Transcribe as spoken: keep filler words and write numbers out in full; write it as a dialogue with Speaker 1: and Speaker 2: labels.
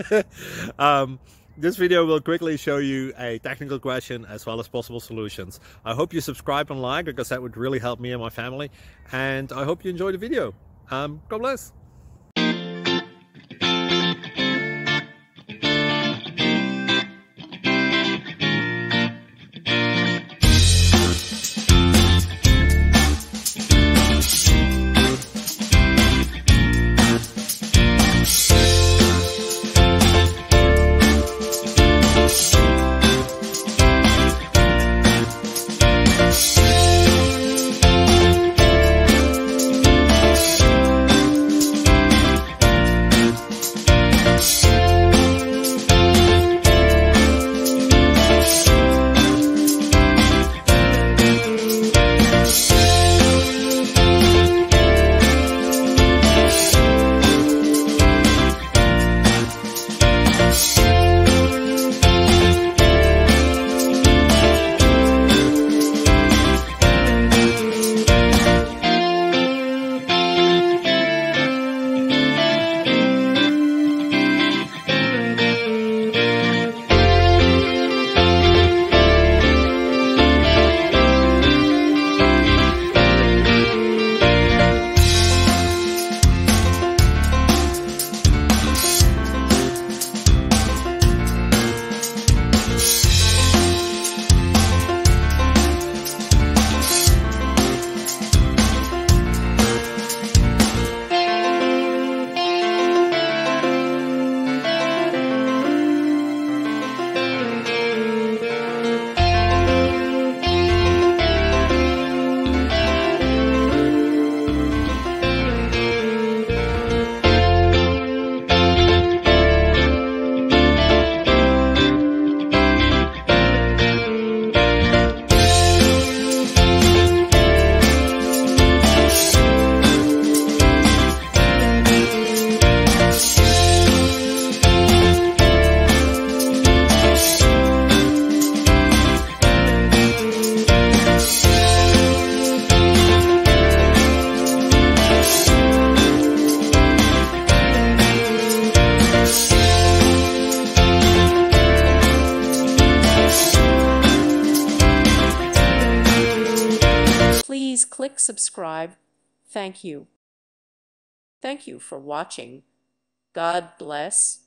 Speaker 1: um, this video will quickly show you a technical question as well as possible solutions. I hope you subscribe and like, because that would really help me and my family. And I hope you enjoy the video. Um, God bless.
Speaker 2: Please click subscribe. Thank you. Thank you for watching. God bless.